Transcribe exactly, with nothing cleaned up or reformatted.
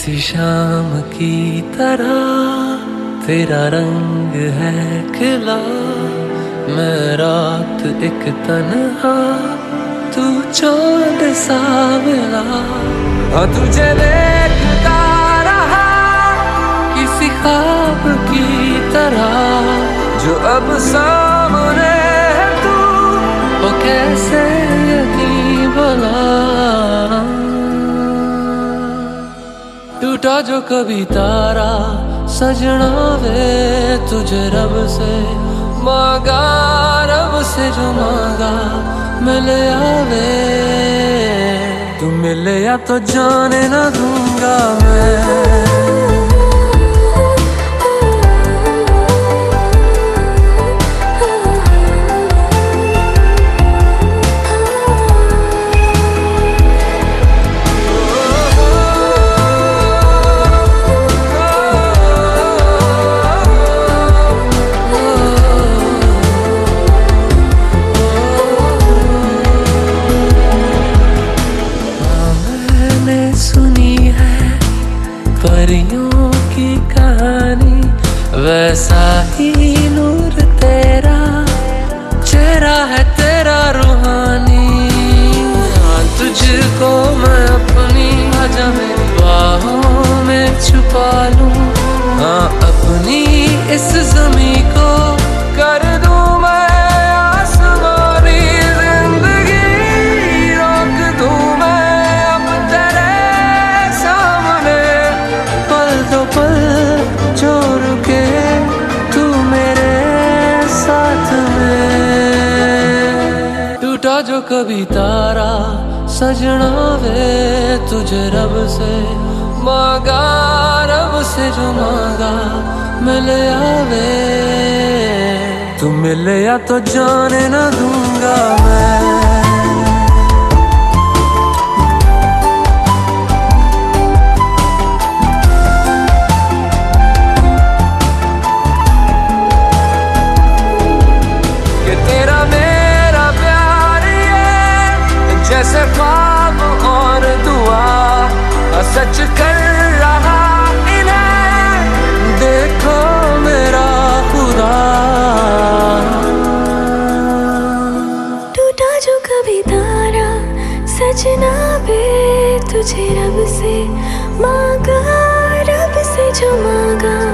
किसी शाम की तरह तेरा रंग है खिला, मैं रात एक तन्हा, तू चांद सा मिला। हाँ तुझे देखता रहा किसी ख्वाब की तरह, जो अब सामने है तू, वो कैसे यकीन भला। टूटा जो कभी तारा सजना वे तुझे रब से मांगा, रब से जो मांगा मिले आवे। तू मिले या तो जाने ना दूंगा मैं। परियों की कहानी वैसा ही नूर तेरा, चेहरा है तेरा रूहानी। हाँ तुझको मैं अपनी आजा मेरी बाहों में छुपा लूं, हाँ अपनी इस ज़मीं को कर दूं मैं आसमानी। जिंदगी रोक दूं मैं अब तेरे सामने, पल दो पल जो रुके तू मेरे साथ में। टूटा जो कभी तारा सजना वे तुझे रब से मांगा, रब से जो मांगा मिले आवे। तू मिले या तो जाने ना दूंगा मैं। जैसे ख्वाब और दुआ सच कर रहा इन्हें, देखो मेरा खुदा। टूटा जो कभी तारा सजना बे तुझे रब से मांगा, रब से जो मांगा